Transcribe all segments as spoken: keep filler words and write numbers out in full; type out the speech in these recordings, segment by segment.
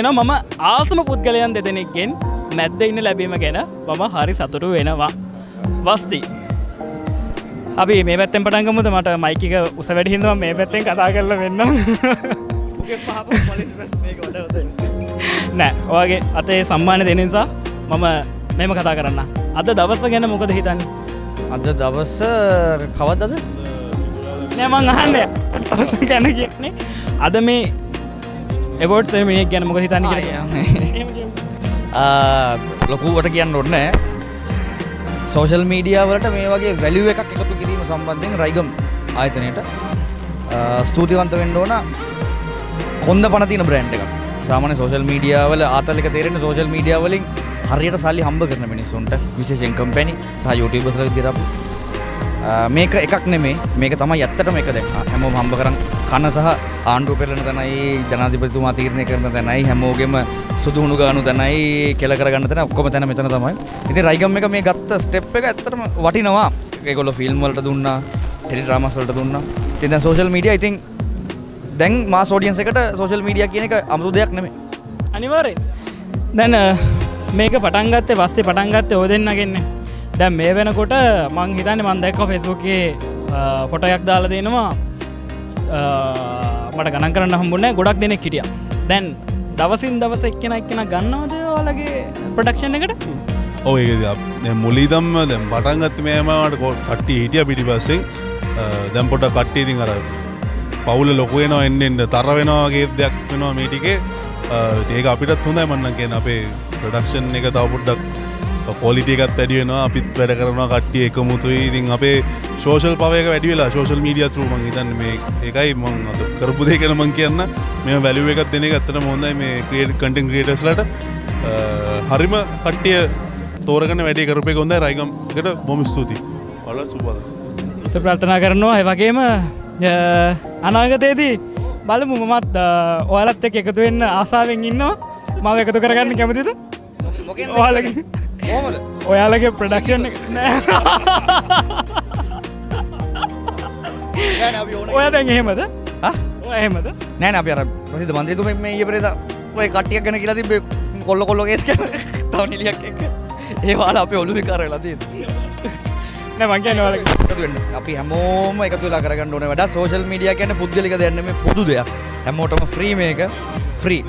කියනවා මම ආසම පුද්ගලයන් දෙදෙනෙක්ගෙන් මැද්ද ඉන්න ලැබීම ගැන මම හරි සතුටු වෙනවා. වස්ති. අපි මේ පැත්තෙන් පටන් ගමුද? මට මයික් එක උස වැඩි හින්දා මේ පැත්තෙන් කතා කරලා වෙන්න. නෑ, ඔයාගේ අතේ සම්මාන දෙන නිසා මම මෙහෙම කතා කරන්න. අද දවස ගැන මොකද හිතන්නේ? අද දවස කවදද? නෑ මං අහන්නේ. දවස ගැන කියන්නේ අද මේ එවෝඩ් සෙරමනි එක ගැන මොකද හිතන්නේ කියලා. ලොකුවට කියන්න ඕනේ නෑ. සෝෂල් මීඩියා වලට මේ වගේ වැලියු එකක් එකතු කිරීම සම්බන්ධයෙන් රයිගම් ආයතනයට ස්තුතිවන්ත වෙන්න ඕන. කොන්ද පණ තියෙන බ්‍රෑන්ඩ් එකක්. සාමාන්‍ය සෝෂල් මීඩියා වල ආතල් එක තේරෙන්නේ සෝෂල් මීඩියා වලින් හරියට සල්ලි හම්බ කරන මිනිස්සුන්ට, විශේෂයෙන් කම්පැනි සහ යූටියුබර්ස් ලා විදියට අපි මේක එකක් නෙමෙයි. මේක තමයි ඇත්තටම එක දැන් හැමෝම හම්බ කරන් කන සහ ආණ්ඩුව පෙරලන තැනයි, ජනාධිපතිතුමා තීරණය කරන තැනයි, හැමෝගෙම සුදුහුණු ගානු තැනයි, කෙල කරගන්න තැන ඔක්කොම තැන මෙතන තමයි. ඉතින් රයිගම් එක මේ ගත්ත ස්ටෙප් එක ඇත්තටම වටිනවා. ඒගොල්ලෝ ෆිල්ම් වලට දුන්නා, ටෙලි ඩ්‍රාමාස් වලට දුන්නා. ඉතින් දැන් සෝෂල් මීඩියා ඉතින් දැන් මාස් ඔඩියන්ස් එකට සෝෂල් මීඩියා කියන එක අමුතු දෙයක් නෙමෙයි. අනිවාර්යෙන්. දැන් මේක පටන් ගත්තේ පස්සේ පටන් ගත්තේ ඔය දෙන්නගෙන්නේ. දැන් මේ වෙනකොට මං හිතන්නේ මං දැක්කා Facebook එකේ ෆොටෝ එකක් දාලා දෙනවා. මට ගණන් කරන්න හම්බුනේ නැහැ. ගොඩක් දෙනෙක් හිටියා. දැන් දවසින් දවස එක්කෙනා එක්කෙනා ගන්නවද ඔයාලගේ ප්‍රොඩක්ෂන් එකට? ඔව් ඒක දැන් මුලින්දම දැන් පටන් ගත්තේ මේමකට කට්ටිය හිටියා පිටිපස්සෙන්. දැන් පොඩක් කට්ටිය ඉතින් අර පවුල ලොකු වෙනවා එන්න එන්න තර වෙනවා වගේ දෙයක් වෙනවා මේ ටිකේ. ඒක අපිටත් හොඳයි මම නම් කියන්නේ අපේ ප්‍රොඩක්ෂන් එක තව පොඩ්ඩක් ක්වොලිටි එකත් වැඩි වෙනවා. අපිත් වැඩ කරනවා කට්ටිය එකමුතුයි. ඉතින් අපේ සෝෂල් පවර් එක වැඩි වෙලා සෝෂල් මීඩියා through මම හිතන්නේ මේ ඒකයි මම අද කරපු දේ ගැන මම කියන්න. මේ වැලියු එකක් දෙන එක ඇත්තටම හොඳයි මේ ක්‍රියේට් කන්ටෙන්ට් ක්‍රියේටර්ස්ලාට. හරිම කට්ටිය තෝරගෙන වැඩි කරපු එක හොඳයි. රයිගම් එකට බොහොම ස්තුතියි. ඔයාලා සුබද. සුබ ප්‍රාර්ථනා කරනවා. ඒ වගේම අනාගතයේදී බලමු මමත් ඔයාලත් එක්ක එකතු වෙන්න ආසාවෙන් ඉන්නවා. මම එකතු කරගන්න කැමතිද? මොකෙන්ද? ඔයාලගේ කොහමද? ඔයාලගේ ප්‍රොඩක්ෂන් එක නෑ. ඔයා දැන් එහෙමද? හා? ඔයා එහෙමද? නෑ නෑ අපි අර ප්‍රසිද්ධ මන්ත්‍රීතුමෙක් මේ ඊයේ පෙරේදා ඔය කට්ටියක් ගැන කියලා තිබ්බේ කොල්ල කොල්ල කේස් එක තව නිලියක් එක්ක. ඒ වහලා අපි ඔළුවේ කර වෙලා තියෙනවා. නෑ මං කියන්නේ ඔයාලගේ එකතු වෙන්න. අපි හැමෝම එකතු වෙලා කරගන්න ඕනේ වැඩ. සෝෂල් මීඩියා කියන්නේ පුද්ගලික දෙයක් නෙමෙයි පොදු දෙයක්. හැමෝටම ෆ්‍රී මේක. ෆ්‍රී.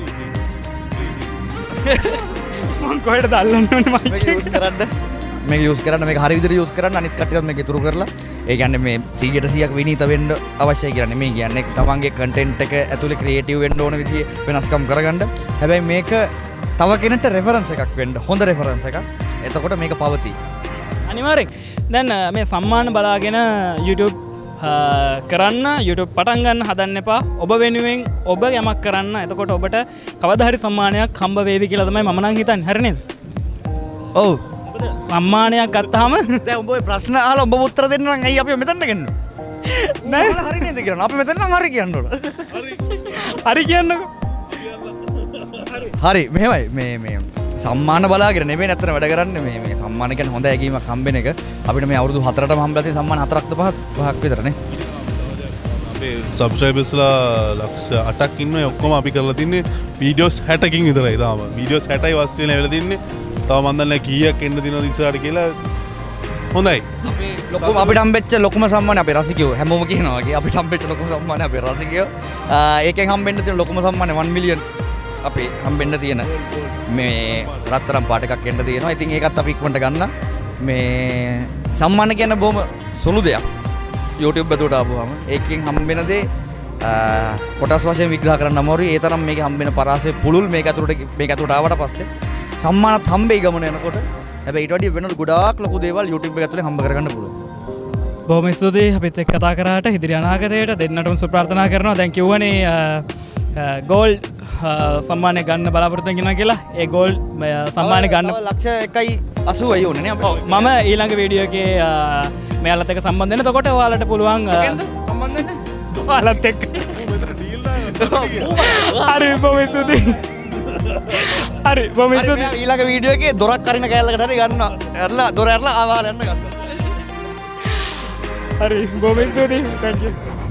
මං කොහෙටද අල්ලන්න ඕනේ මයික් මේක යූස් කරන්න. මේක යූස් කරන්න මේක හරි විදිහට යූස් කරන්න අනිත් කට්ටියත් මේක ඉතුරු කරලා. ඒ කියන්නේ මේ සීයට සීයක් විනීත වෙන්න අවශ්‍යයි කියලා නෙමෙයි කියන්නේ. තමන්ගේ කන්ටෙන්ට් එක ඇතුලේ ක්‍රියේටිව් වෙන්න ඕන විදිහේ වෙනස්කම් කරගන්න. හැබැයි මේක තව කෙනෙක්ට රෙෆරන්ස් එකක් වෙන්න. හොඳ රෙෆරන්ස් එකක්. එතකොට මේක පවතී. අනිවාර්යෙන්. දැන් මේ සම්මාන බලාගෙන YouTube කරන්න YouTube පටන් ගන්න හදන්න එපා. ඔබ වෙනුවෙන් ඔබ යමක් කරන්න. එතකොට ඔබට කවදා හරි සම්මානයක් හම්බ වේවි කියලා තමයි මම නම් හිතන්නේ. හරි නේද? ඔව්. සම්මානයක් ගත්තාම දැන් උඹ ඔය ප්‍රශ්න අහලා උඹ උත්තර දෙන්න නම් ඇයි අපි මෙතන ගෙන්නන්නේ? නෑ හරි නේද කියලා. අපි මෙතන නම් හරි කියන්න ඕන. හරි. හරි කියන්නකෝ. හරි මෙහෙමයි මේ මේ සම්මාන බලාගෙන නෙමෙයි නැත්තර වැඩ කරන්නේ මේ මේ සම්මාන කියන්නේ හොඳ ඇගීමක් හම්බෙන එක. අපිට මේ අවුරුදු හතරටම හම්බලා තියෙන සම්මාන හතරක්ද පහක් පහක් විතරනේ. අපේ සබ්ස්ක්‍රයිබර්ස්ලා ලක්ෂ අටක් ඉන්නවා. ඔක්කොම අපි කරලා තින්නේ වීඩියෝස් හැටකින් විතරයි තාම. වීඩියෝස් හැටයි වස් වෙලා වෙලා තින්නේ. තව මන් දන්නේ කීයක් එන්න දිනවද ඉස්සරහට කියලා. හොඳයි. අපි ලොකුම අපිට හම්බෙච්ච ලොකුම සම්මානය අපේ රසිකයෝ හැමෝම කියනවා වගේ අපිට හම්බෙච්ච ලොකුම සම්මානය අපේ රසිකයෝ. ඒකෙන් හම්බෙන්න තියෙන ලොකුම සම්මානය one million අපි හම්බෙන්න තියෙන මේ රත්තරන් පාට එකක් එන්න තියෙනවා. ඉතින් ඒකත් අපි ඉක්මනට ගන්න. මේ සම්මාන කියන්නේ බොහොම සුළු දෙයක්. YouTube බතුවට ආපුවාම ඒකෙන් හම්බෙන දේ කොටස් වශයෙන් විග්‍රහ කරන්න අමාරුයි. ඒ තරම් මේකේ හම්බෙන පරාසය පුළුල් මේක ඇතුළට මේක ඇතුළට ආවට පස්සේ සම්මානත් හම්බෙයි ගමන යනකොට. හැබැයි ඊට වඩා වෙන ගොඩාක් ලොකු දේවල් YouTube එක ඇතුලේ හම්බ කරගන්න පුළුවන්. බොහොම ස්තුතියි අපිත් එක්ක කතා කරාට. ඉදිරි අනාගතයට දෙන්නටම සුබ ප්‍රාර්ථනා කරනවා. දැන් කිව්වනේ ගෝල්ඩ් සම්මානය ගන්න බලාපොරොත්තු වෙනවා කියලා. ඒ ගෝල්ඩ් සම්මානය ගන්න ලක්ෂ එකයි අසූවයි ඕනේ නේ අපිට. මම ඊළඟ වීඩියෝ එකේ මෙයාලත් එක්ක සම්බන්ධ වෙන්න. එතකොට ඔයාලට පුළුවන් සම්බන්ධ වෙන්න. ඔයාලත් එක්ක. හරි බොහොම ස්තුතියි. හරි බොහොම ස්තුතියි. ඊළඟ වීඩියෝ එකේ දොරක් අරින කෑල්ලකට හරි ගන්නවා. ඇරලා දොර ඇරලා ආවහල යන්න ගන්නවා. හරි බොහොම ස්තුතියි. thank you.